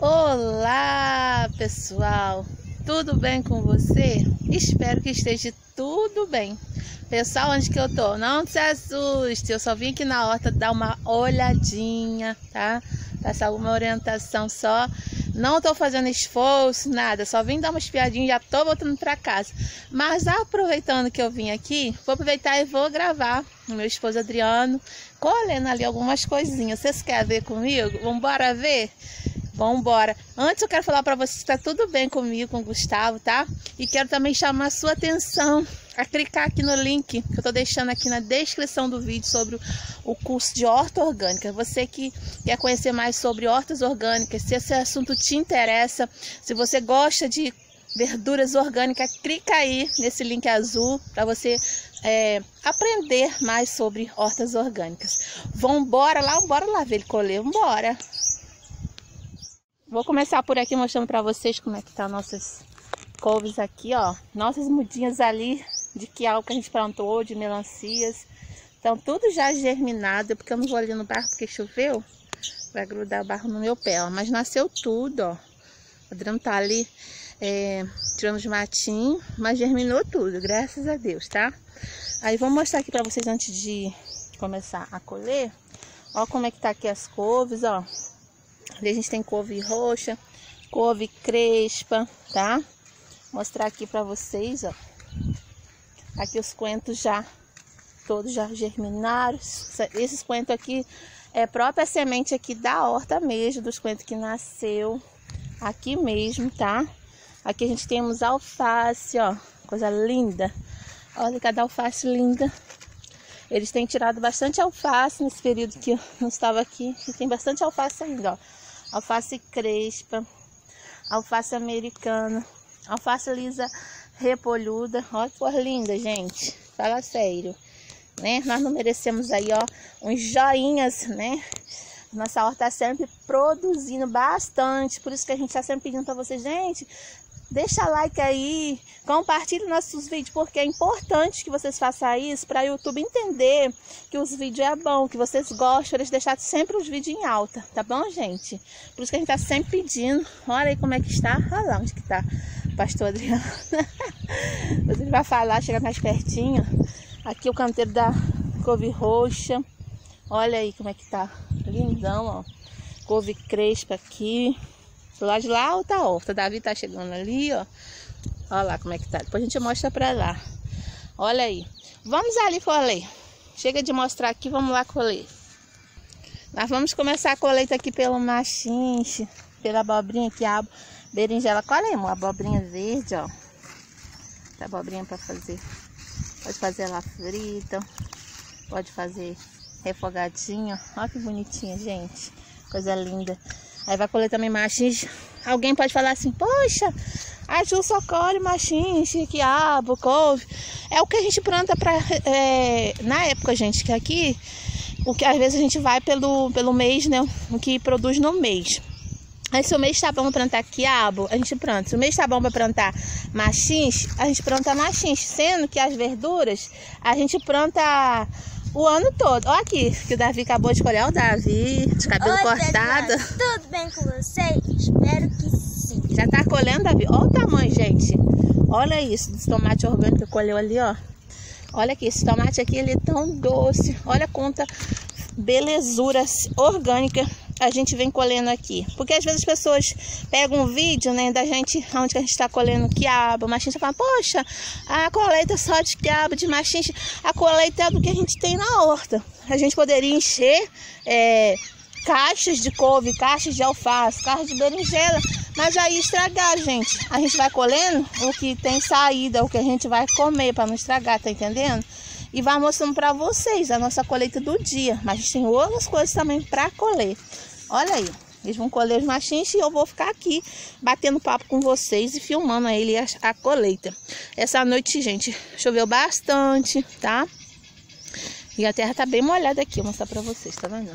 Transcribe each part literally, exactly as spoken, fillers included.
Olá, pessoal! Tudo bem com você? Espero que esteja tudo bem. Pessoal, onde que eu tô? Não se assuste, eu só vim aqui na horta dar uma olhadinha, tá? Passar alguma orientação só. Não tô fazendo esforço, nada, só vim dar uma espiadinha e já tô voltando pra casa. Mas aproveitando que eu vim aqui, vou aproveitar e vou gravar o meu esposo Adriano, colhendo ali algumas coisinhas. Vocês querem ver comigo? Vambora ver? Vambora. Antes eu quero falar para vocês que tá tudo bem comigo, com o Gustavo, tá? E quero também chamar a sua atenção a clicar aqui no link que eu tô deixando aqui na descrição do vídeo sobre o curso de horta orgânica. Você que quer conhecer mais sobre hortas orgânicas, se esse assunto te interessa, se você gosta de verduras orgânicas, clica aí nesse link azul para você é, aprender mais sobre hortas orgânicas. Vambora lá, bora lá ver ele colher, vambora! Vou começar por aqui mostrando para vocês como é que tá nossas couves aqui, ó. Nossas mudinhas ali de quiabo que a gente plantou, de melancias. Então tudo já germinado, porque eu não vou ali no barro porque choveu. Vai grudar barro no meu pé, ó. Mas nasceu tudo, ó. O Adriano tá ali é, tirando os matinhos, mas germinou tudo, graças a Deus, tá? Aí vou mostrar aqui para vocês antes de começar a colher. Ó como é que tá aqui as couves, ó. Ali a gente tem couve roxa, couve crespa, tá? Vou mostrar aqui pra vocês, ó. Aqui os coentros já, todos já germinaram. Esses coentros aqui é própria semente aqui da horta mesmo, dos coentros que nasceu aqui mesmo, tá? Aqui a gente temos alface, ó, coisa linda. Olha cada alface linda. Eles têm tirado bastante alface nesse período que eu não estava aqui. E tem bastante alface ainda, ó. Alface crespa, alface americana, alface lisa repolhuda. Olha que cor linda, gente. Fala sério, né? Nós não merecemos aí, ó, uns joinhas, né? Nossa horta tá sempre produzindo bastante. Por isso que a gente tá sempre pedindo para vocês, gente, deixa like aí, compartilhe nossos vídeos, porque é importante que vocês façam isso para o YouTube entender que os vídeos é bom, que vocês gostam, eles deixarem sempre os vídeos em alta, tá bom, gente? Por isso que a gente tá sempre pedindo. Olha aí como é que está. Olha lá onde que tá o pastor Adriano. Ele vai falar, chega mais pertinho. Aqui o canteiro da couve roxa. Olha aí como é que tá. Lindão, ó. Couve crespa aqui. Do lado de lá, outra horta. Davi tá chegando ali, ó. Olha lá como é que tá. Depois a gente mostra pra lá. Olha aí. Vamos ali colher. Chega de mostrar aqui, vamos lá colher. Nós vamos começar a colheita aqui pelo machinche, pela abobrinha, quiabo, berinjela. Olha aí, uma abobrinha verde, ó. Essa abobrinha pra fazer. Pode fazer ela frita. Pode fazer refogadinho. Olha que bonitinha, gente. Coisa linda. Aí vai colher também machinche. Alguém pode falar assim, poxa, a Ju só colhe machinche, quiabo, couve. É o que a gente planta pra, é, na época, gente, que aqui, o que às vezes a gente vai pelo, pelo mês, né? O que produz no mês. Aí se o mês tá bom para plantar quiabo, a gente planta. Se o mês tá bom para plantar machinche, a gente planta machinche. Sendo que as verduras, a gente planta o ano todo. Olha aqui, que o Davi acabou de colher. Olha o Davi, de cabelo Oi, cortado. Adriano, tudo bem com você? Espero que sim. Já tá colhendo, Davi? Olha o tamanho, gente. Olha isso, dos tomates orgânicos que colheu ali, ó. Olha aqui, esse tomate aqui, ele é tão doce. Olha quanta belezura orgânica a gente vem colhendo aqui. Porque às vezes as pessoas pegam um vídeo, né, da gente, onde a gente tá colhendo quiabo, machinche, falam, poxa, a colheita só de quiabo, de machinche, a colheita é do que a gente tem na horta. A gente poderia encher é, caixas de couve, caixas de alface, caixas de berinjela, mas aí estragar, gente. A gente vai colhendo o que tem saída, o que a gente vai comer para não estragar, tá entendendo? E vai mostrando para vocês a nossa colheita do dia. Mas a gente tem outras coisas também para colher. Olha aí, eles vão colher os machinches e eu vou ficar aqui batendo papo com vocês e filmando a ele a, a colheita. Essa noite, gente, choveu bastante, tá? E a terra tá bem molhada aqui, vou mostrar pra vocês, tá vendo?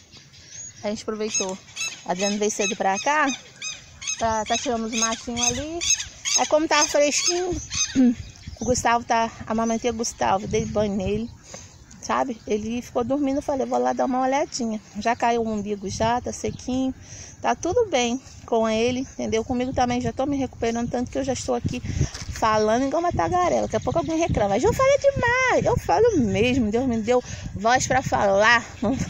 A gente aproveitou, a Adriana veio cedo pra cá, pra, tá tirando os machinhos ali. Aí como tava fresquinho, o Gustavo tá, amamentei o Gustavo, dei banho nele. sabe? Ele ficou dormindo, eu falei, vou lá dar uma olhadinha. Já caiu o umbigo já, tá sequinho. Tá tudo bem com ele, entendeu? Comigo também já tô me recuperando, tanto que eu já estou aqui falando igual uma tagarela. Daqui a pouco alguém reclama, mas eu falo demais. Eu falo mesmo, Deus me deu voz pra falar.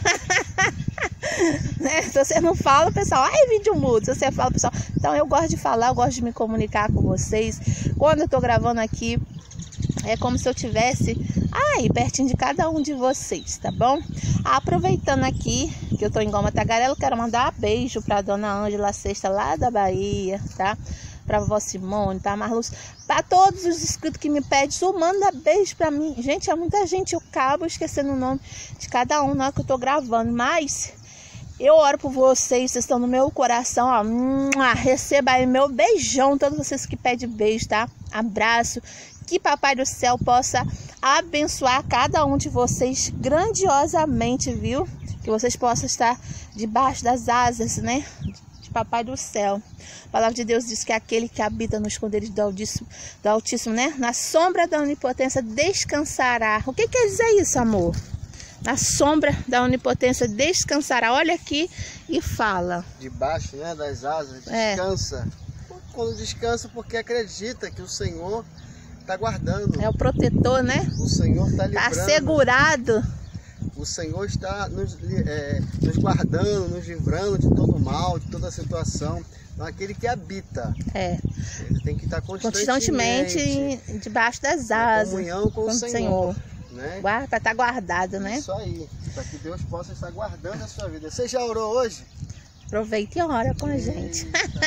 Né? Se você não fala, o pessoal, ai, vídeo mudo. Se você fala, o pessoal... Então eu gosto de falar, eu gosto de me comunicar com vocês. Quando eu tô gravando aqui, é como se eu tivesse aí pertinho de cada um de vocês, tá bom? Aproveitando aqui que eu tô em Goma Tagarela, eu quero mandar um beijo pra dona Ângela Sexta lá da Bahia, tá? Pra vovó Simone, tá? Marluz, pra todos os inscritos que me pedem, só manda beijo pra mim. Gente, é muita gente, eu acabo esquecendo o nome de cada um na hora que eu tô gravando, mas eu oro por vocês, vocês estão no meu coração, ó. Receba aí meu beijão, todos vocês que pedem beijo, tá? Abraço. Que Papai do Céu possa abençoar cada um de vocês grandiosamente, viu? Que vocês possam estar debaixo das asas, né? De Papai do Céu. A palavra de Deus diz que aquele que habita no esconderijo do Altíssimo, do Altíssimo, né? Na sombra da onipotência descansará. O que quer dizer isso, amor? Na sombra da onipotência descansará. Olha aqui e fala. Debaixo, né, das asas, descansa. É. Quando descansa, porque acredita que o Senhor está guardando. É o protetor, né? O Senhor está livrando. Está segurado. O Senhor está nos, é, nos guardando, nos livrando de todo mal, de toda situação. Então, aquele que habita, é. ele tem que estar constantemente, constantemente debaixo das asas. Em comunhão com, com o Senhor. Senhor. Né? Para estar tá guardado, né? Isso aí, para que Deus possa estar guardando a sua vida. Você já orou hoje? Aproveita e ora com a gente.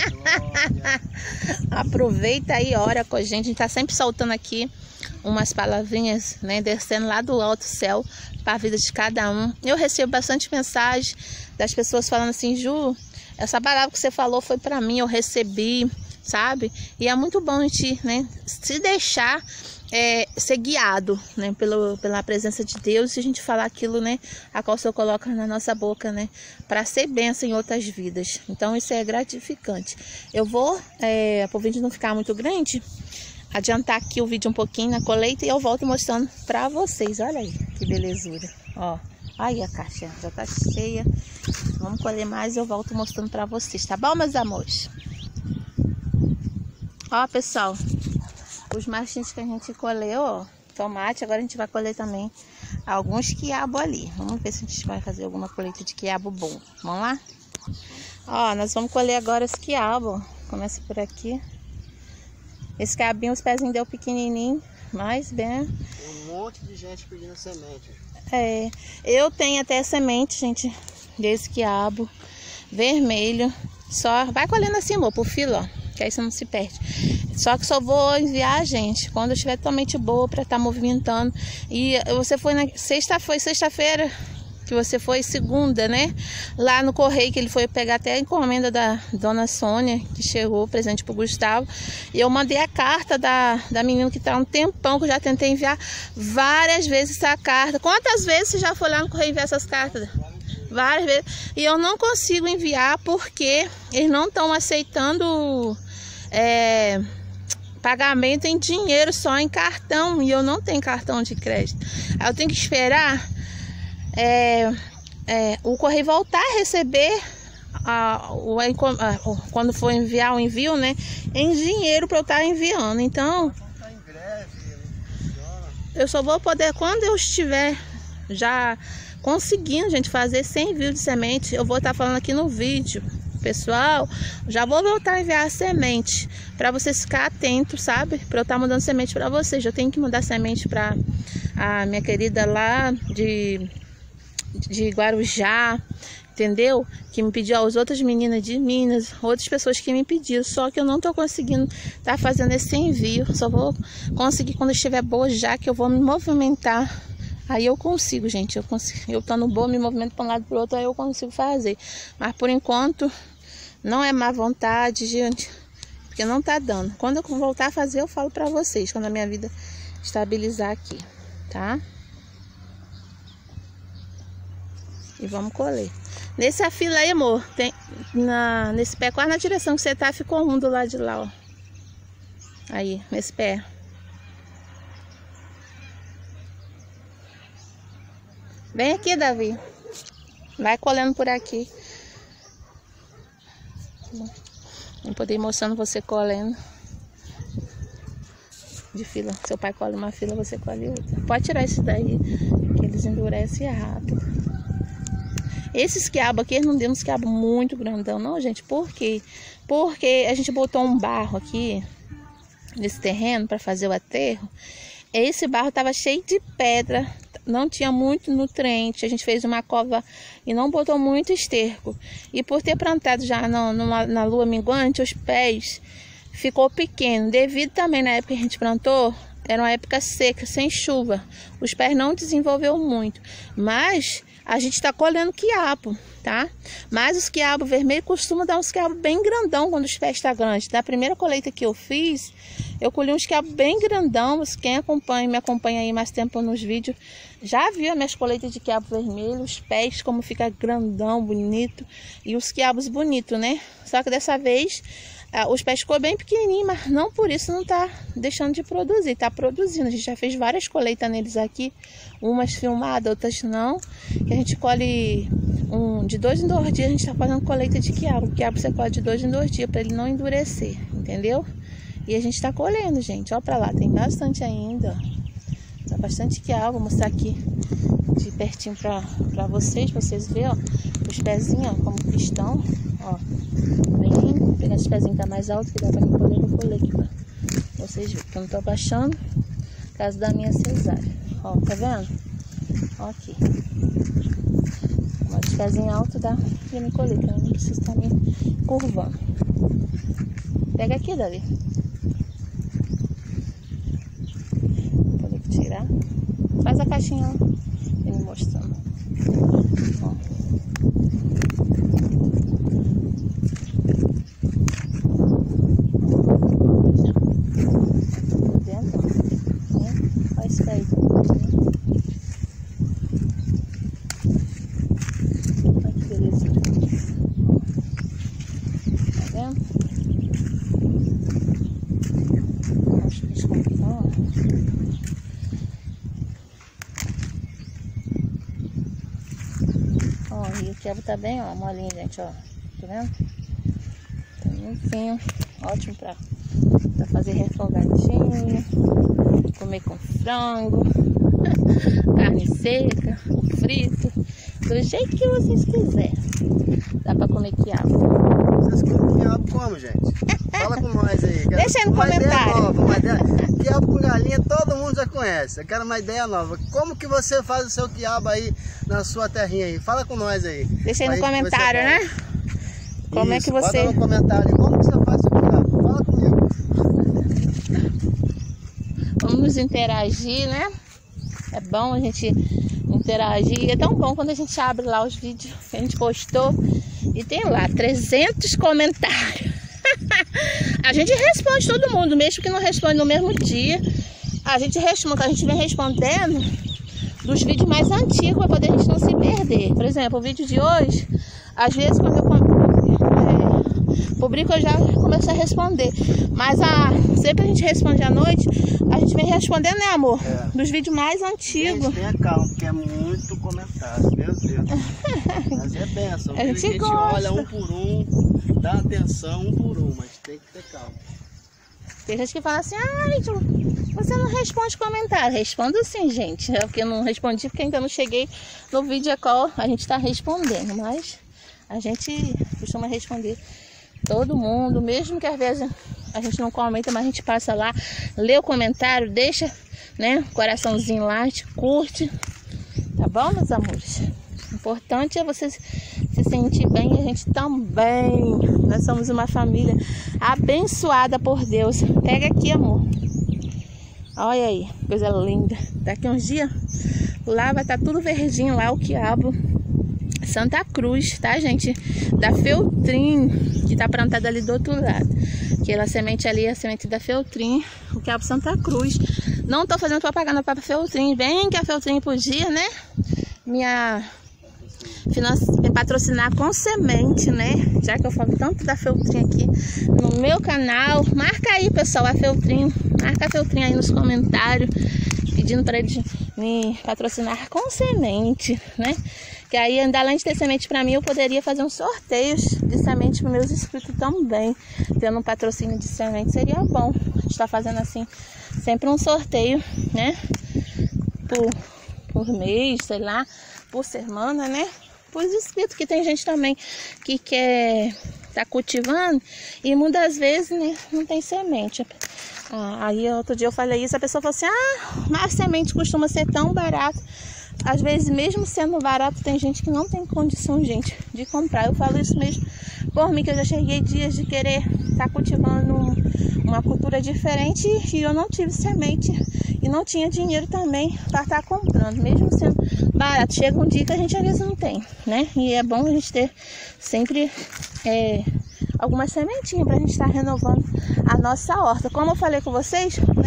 Aproveita e ora com a gente. A gente tá sempre soltando aqui umas palavrinhas, né? Descendo lá do alto céu para a vida de cada um. Eu recebo bastante mensagem das pessoas falando assim, Ju, essa palavra que você falou foi para mim, eu recebi, sabe? E é muito bom a gente, né, se deixar É, ser guiado, né, pelo, pela presença de Deus, e a gente falar aquilo, né, a qual o Senhor coloca na nossa boca, né, para ser bênção em outras vidas. Então isso é gratificante. Eu vou, é, para o vídeo não ficar muito grande, adiantar aqui o vídeo um pouquinho na colheita e eu volto mostrando para vocês. Olha aí que belezura, ó. Aí a caixa já tá cheia. Vamos colher mais e eu volto mostrando para vocês, tá bom, meus amores? Ó, pessoal, os machinhos que a gente colheu, ó, tomate, agora a gente vai colher também alguns quiabo ali. Vamos ver se a gente vai fazer alguma colheita de quiabo bom. Vamos lá? Ó, nós vamos colher agora os quiabo. Começa por aqui. Esse quiabinho, os pezinhos deu pequenininho, mas bem... Tem um monte de gente pedindo semente. É, eu tenho até semente, gente, desse quiabo vermelho. Só vai colhendo assim, amor, por fila, ó. Que aí você não se perde. Só que só vou enviar, gente, quando eu estiver totalmente boa para estar tá movimentando. E você foi na sexta, foi sexta-feira que você foi, segunda, né? Lá no correio, que ele foi pegar até a encomenda da dona Sônia, que chegou, presente pro Gustavo. E eu mandei a carta da, da menina que tá há um tempão, que eu já tentei enviar várias vezes essa carta. Quantas vezes você já foi lá no correio enviar essas cartas? Várias vezes. E eu não consigo enviar porque eles não estão aceitando é, pagamento em dinheiro, só em cartão. E eu não tenho cartão de crédito. Aí eu tenho que esperar é, é, o correio voltar a receber a, o, a, a, quando for enviar o envio, né, em dinheiro para eu estar enviando. Então eu só vou poder quando eu estiver já conseguindo, gente, fazer cem envio de semente. Eu vou estar falando aqui no vídeo, pessoal. Já vou voltar a enviar a semente para vocês ficar atentos, sabe? Para eu estar mandando semente para vocês. Eu tenho que mandar semente para a minha querida lá de, de Guarujá, entendeu? Que me pediu, as outras meninas de Minas, outras pessoas que me pediram. Só que eu não tô conseguindo estar fazendo esse envio. Só vou conseguir quando estiver boa, já que eu vou me movimentar. Aí eu consigo, gente, eu consigo, eu estando boa, me movimento para um lado para o outro, aí eu consigo fazer. Mas por enquanto, não é má vontade, gente, porque não tá dando. Quando eu voltar a fazer, eu falo para vocês, quando a minha vida estabilizar aqui, tá? E vamos colher. Nesse fila aí, amor, tem, na, nesse pé, quase na direção que você tá, ficou um do lado de lá, ó. Aí, nesse pé. Vem aqui, Davi. Vai colhendo por aqui. Não poder ir mostrando você colhendo. De fila. Seu pai colhe uma fila, você colhe outra. Pode tirar isso daí, que eles endurecem rápido. Esses quiabos aqui, eles não deu uns quiabos muito grandão, não, gente. Por quê? Porque a gente botou um barro aqui nesse terreno para fazer o aterro. Esse barro estava cheio de pedra, não tinha muito nutriente. A gente fez uma cova e não botou muito esterco. E por ter plantado já na, numa, na lua minguante, os pés ficou pequeno. Devido também na época que a gente plantou, era uma época seca, sem chuva. Os pés não desenvolveu muito. Mas a gente está colhendo quiabo, tá? Mas os quiabos vermelhos costumam dar uns quiabos bem grandão quando os pés estão grandes. Da primeira colheita que eu fiz, eu colhi uns quiabos bem grandão. Quem acompanha, me acompanha aí mais tempo nos vídeos, já viu as minhas colheitas de quiabo vermelho, os pés como fica grandão, bonito. E os quiabos bonitos, né? Só que dessa vez ah, os pés ficou bem pequenininho, mas não por isso não tá deixando de produzir. Tá produzindo. A gente já fez várias colheitas neles aqui. Umas filmadas, outras não. Que a gente colhe um, de dois em dois dias. A gente tá fazendo colheita de quiabo. O quiabo você colhe de dois em dois dias para ele não endurecer. Entendeu? E a gente tá colhendo, gente. Ó pra lá. Tem bastante ainda. Tá bastante quiabo. Vou mostrar aqui de pertinho pra, pra vocês. Pra vocês verem, ó. Os pezinhos, ó, como que estão. Ó. Bem. Pegar esse pezinho que tá mais alto, que dá pra mim colher, vou colher aqui pra vocês verem. Que eu não tô abaixando por causa da minha cesárea. Ó, tá vendo? Ó aqui. Esse pezinho alto dá pra me colher, que eu não preciso estar me curvando. Pega aqui, Dali. Vou poder tirar. Faz a caixinha lá. Vem me mostrando. Ó. Ó, e o quiabo tá bem, ó, molinho, gente, ó. Tá vendo? Tá limpinho. Ótimo pra, pra fazer refogadinho, comer com frango, carne seca, frito, do jeito que vocês quiserem. Dá pra comer quiabo. Vocês comem quiabo como, gente? Fala com nós aí. Deixa aí no uma comentário. Ideia nova, uma ideia... Quiabo com galinha todo mundo já conhece. Eu quero uma ideia nova. Como que você faz o seu quiabo aí na sua terrinha aí? Fala com nós aí. Deixa aí no comentário, né? Como Isso, é que você... bota no comentário aí. Como que você faz o seu quiabo? Fala comigo. Vamos interagir, né? É bom a gente interagir. É tão bom quando a gente abre lá os vídeos que a gente postou e tem lá trezentos comentários. A gente responde todo mundo, mesmo que não responde no mesmo dia. A gente responde, a gente vem respondendo dos vídeos mais antigos para poder a gente não se perder. Por exemplo, o vídeo de hoje, às vezes quando eu é, publico eu já começo a responder. Mas a, sempre a gente responde à noite, a gente vem respondendo, né, amor? É. Dos vídeos mais antigos. Gente, tenha calma, porque é muito comentário, meu Deus. Mas é benção. A gente, a gente olha um por um, dá atenção um por um, mas tem que ter calma. Tem gente que fala assim, ai, você não responde comentário. Respondo sim, gente. É porque eu não respondi porque ainda não cheguei no vídeo qual a gente está respondendo. Mas a gente costuma responder todo mundo, mesmo que às vezes a gente não comenta, mas a gente passa lá, lê o comentário, deixa, né, coraçãozinho lá, a gente curte. Tá bom, meus amores? O importante é você se sentir bem e a gente também. Nós somos uma família abençoada por Deus. Pega aqui, amor. Olha aí, coisa linda. Daqui uns dias, lá vai estar tudo verdinho, lá o quiabo Santa Cruz, tá, gente? Da Feltrin, que tá plantada ali do outro lado. Aquela semente ali é a semente da Feltrin, o quiabo Santa Cruz. Não tô fazendo propaganda para a Feltrin. Bem que a Feltrin podia, né? Minha... me patrocinar com semente, né? Já que eu falo tanto da Feltrin aqui no meu canal. Marca aí, pessoal, a Feltrin. Marca a Feltrin aí nos comentários, pedindo para eles me patrocinar com semente, né? Que aí, ainda além de ter semente para mim, eu poderia fazer uns sorteios de semente para meus inscritos também. Tendo um patrocínio de semente seria bom. A gente tá fazendo assim, sempre um sorteio, né? Por, por mês, sei lá, por semana, né? Por inscritos, que tem gente também que quer tá cultivando e muitas vezes, né, não tem semente. Ah, aí outro dia eu falei isso, a pessoa falou assim, ah, mas a semente costuma ser tão barata. Às vezes, mesmo sendo barato, tem gente que não tem condição, gente, de comprar. Eu falo isso mesmo por mim, que eu já cheguei dias de querer estar tá cultivando um, uma cultura diferente e eu não tive semente e não tinha dinheiro também para estar tá comprando, mesmo sendo barato. Chega um dia que a gente às vezes não tem, né? E é bom a gente ter sempre é, alguma sementinha para a gente estar tá renovando a nossa horta. Como eu falei com vocês, né?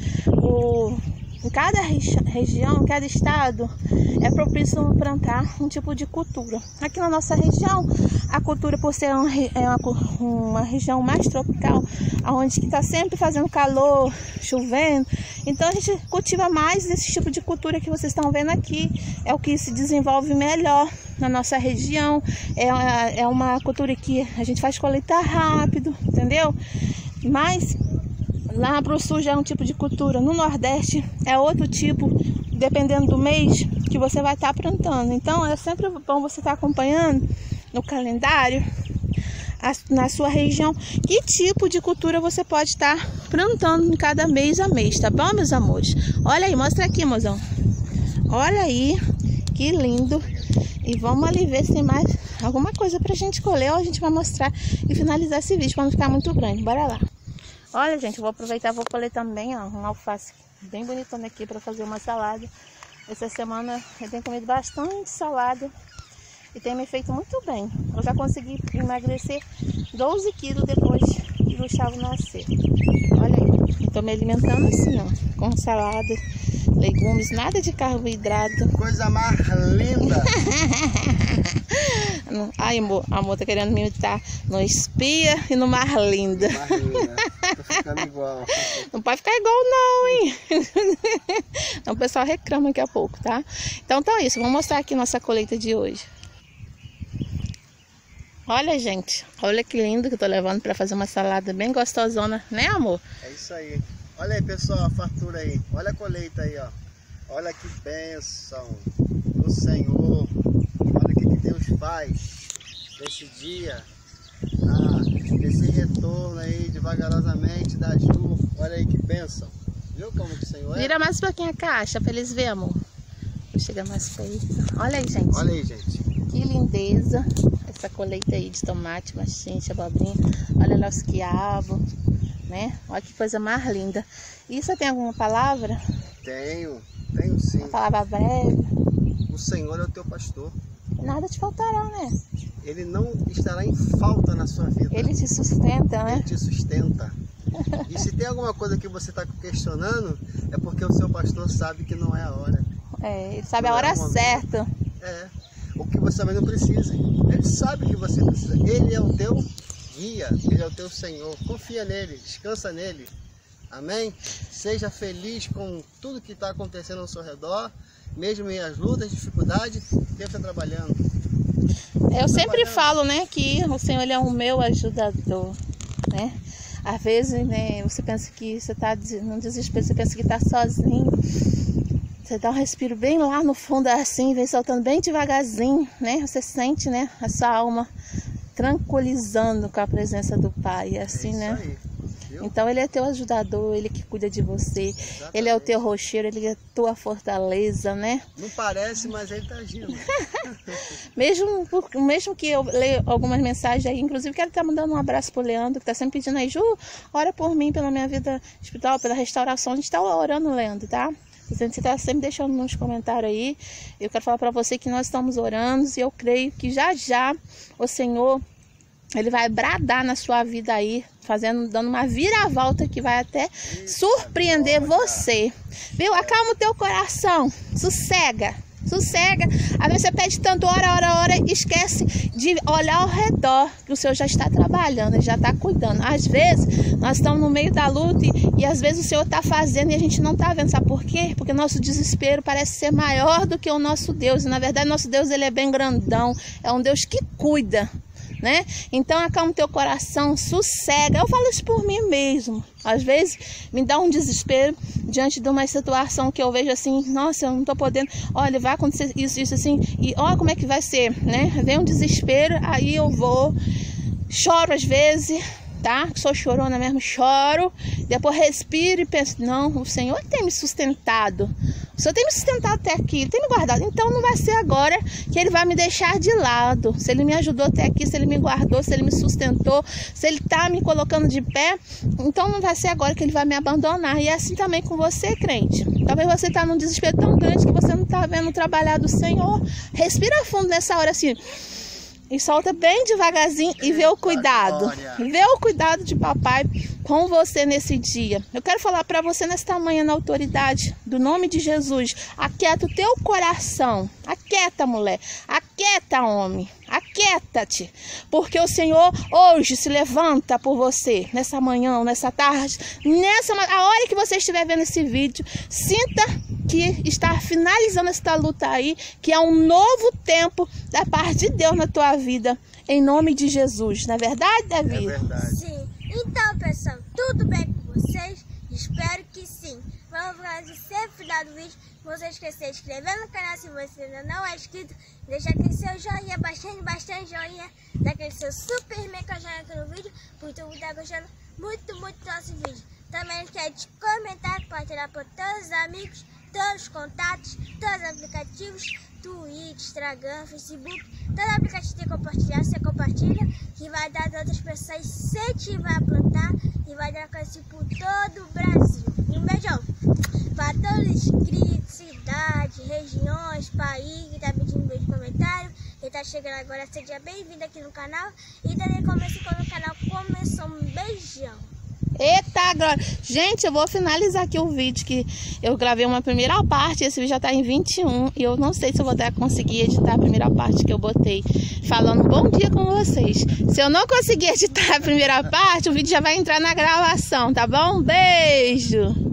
O... Em cada região, em cada estado, é propício plantar um tipo de cultura. Aqui na nossa região, a cultura, por ser uma, é uma, uma região mais tropical, onde está sempre fazendo calor, chovendo, então a gente cultiva mais esse tipo de cultura que vocês estão vendo aqui. É o que se desenvolve melhor na nossa região. É uma, é uma cultura que a gente faz colheita rápido, entendeu? Mas lá para o sul já é um tipo de cultura, no nordeste é outro tipo, dependendo do mês que você vai estar plantando. Então é sempre bom você estar acompanhando no calendário, a, na sua região, que tipo de cultura você pode estar plantando em cada mês a mês, tá bom, meus amores? Olha aí, mostra aqui, mozão. Olha aí, que lindo. E vamos ali ver se tem mais alguma coisa pra gente colher, ou a gente vai mostrar e finalizar esse vídeo para não ficar muito grande. Bora lá. Olha, gente, eu vou aproveitar e vou colher também, ó, um alface bem bonitona aqui para fazer uma salada. Essa semana eu tenho comido bastante salada e tem me feito muito bem. Eu já consegui emagrecer doze quilos depois que o Gustavo nascer. Olha aí, estou me alimentando assim, ó, com salada, legumes, nada de carboidrato. Coisa mais linda! Ai, amor, a amor tá querendo me imitar no espia e no mar linda. Mar linda. Tô ficando igual. Não pode ficar igual não, hein? Então o pessoal reclama daqui a pouco, tá? Então, então é isso, vou mostrar aqui nossa colheita de hoje. Olha, gente, olha que lindo que eu tô levando pra fazer uma salada bem gostosona, né, amor? É isso aí. Olha aí, pessoal, a fartura aí. Olha a colheita aí, ó. Olha que bênção do Senhor. Olha o que Deus faz nesse dia. Ah, esse retorno aí devagarosamente da Ju. Olha aí que bênção. Viu como que o Senhor é? Vira mais um pouquinho a caixa pra eles verem, amor. Vou chegar mais perto. Olha aí, gente. Olha aí, gente. Que lindeza. Essa colheita aí de tomate, machincha, abobrinha. Olha lá os quiabos, né? Olha que coisa mais linda. E você tem alguma palavra? Tenho, tenho sim. Uma palavra breve. O Senhor é o teu pastor. Nada te faltará, né? Ele não estará em falta na sua vida. Ele te sustenta, né? Ele te sustenta. E se tem alguma coisa que você está questionando, é porque o seu pastor sabe que não é a hora. É, ele sabe não a hora é certa. É, o que você também não precisa. Ele sabe que você precisa. Ele é o teu guia, ele é o teu Senhor. Confia nele, descansa nele. Amém? Seja feliz com tudo que está acontecendo ao seu redor. Mesmo em as lutas, dificuldades, Deus está trabalhando. Eu sempre falo, né, que o Senhor ele é o meu ajudador, né? Às vezes, né, você pensa que você está no desespero, você pensa que está sozinho. Você dá um respiro bem lá no fundo assim, vem soltando bem devagarzinho, né? Você sente, né, a sua alma tranquilizando com a presença do Pai, assim, é né? Aí. Então ele é teu ajudador, ele que cuida de você. Exatamente. Ele é o teu rocheiro, ele é a tua fortaleza, né? Não parece, mas ele está agindo. mesmo, mesmo que eu leia algumas mensagens aí, inclusive quero estar mandando um abraço pro Leandro, que está sempre pedindo aí, Ju, ora por mim, pela minha vida espiritual, pela restauração. A gente está orando, Leandro, tá? Você está sempre deixando nos comentários aí. Eu quero falar para você que nós estamos orando e eu creio que já já o Senhor, ele vai bradar na sua vida aí, fazendo, dando uma viravolta que vai até surpreender você. Viu? Acalma o teu coração, sossega, Sossega. Às vezes você pede tanto, hora, hora, hora, e esquece de olhar ao redor, que o Senhor já está trabalhando, Ele já está cuidando. Às vezes, nós estamos no meio da luta e, e às vezes o Senhor está fazendo e a gente não está vendo. Sabe por quê? Porque nosso desespero parece ser maior do que o nosso Deus. E na verdade, nosso Deus, Ele é bem grandão. É um Deus que cuida, né? Então acalma o teu coração, sossega. Eu falo isso por mim mesmo. Às vezes me dá um desespero diante de uma situação que eu vejo assim, nossa, eu não tô podendo, olha, vai acontecer isso, isso assim, e olha como é que vai ser, né? Vem um desespero, aí eu vou, choro às vezes, tá? Sou chorona mesmo, choro, depois respiro e penso, não, o Senhor tem me sustentado. O Senhor tem me sustentado até aqui, Ele tem me guardado. Então não vai ser agora que Ele vai me deixar de lado. Se Ele me ajudou até aqui, se Ele me guardou, se Ele me sustentou, se Ele está me colocando de pé, então não vai ser agora que Ele vai me abandonar. E é assim também com você, crente. Talvez você está num desespero tão grande que você não está vendo o trabalhar do Senhor. Respira fundo nessa hora assim. E solta bem devagarzinho e vê o cuidado. Vê o cuidado de papai com você nesse dia. Eu quero falar para você nesta manhã, na autoridade do nome de Jesus. Aquieta o teu coração. Aquieta, mulher. Aquieta, homem. Aquieta-te. Porque o Senhor hoje se levanta por você. Nessa manhã, nessa tarde. Nessa, a hora que você estiver vendo esse vídeo, sinta que está finalizando esta luta aí, que é um novo tempo da parte de Deus na tua vida, em nome de Jesus. Não é verdade, Davi? É verdade. Sim. Então, pessoal, tudo bem com vocês? Espero que sim. Vamos fazer sempre final do vídeo. Você esquecer de se inscrever no canal se você ainda não é inscrito. Deixa aquele seu joinha, bastante, bastante joinha. Dá aquele seu super mega joinha aqui no vídeo, porque tu está gostando muito, muito do nosso vídeo. Também não esquece de comentar, compartilhar para todos os amigos, todos os contatos, todos os aplicativos, Twitch, Instagram, Facebook, todo aplicativo de compartilhar, você compartilha, que vai dar a outras pessoas incentivar a plantar e vai dar conhecido por todo o Brasil. E um beijão para todos os inscritos, cidades, regiões, país, que tá pedindo um beijo no comentário, que tá chegando agora, seja bem-vindo aqui no canal e também comece quando o canal começou. Um beijão. Eita, glória! Gente, eu vou finalizar aqui o vídeo, que eu gravei uma primeira parte, esse vídeo já tá em vinte e um, e eu não sei se eu vou até conseguir editar a primeira parte que eu botei, falando bom dia com vocês. Se eu não conseguir editar a primeira parte, o vídeo já vai entrar na gravação, tá bom? Beijo!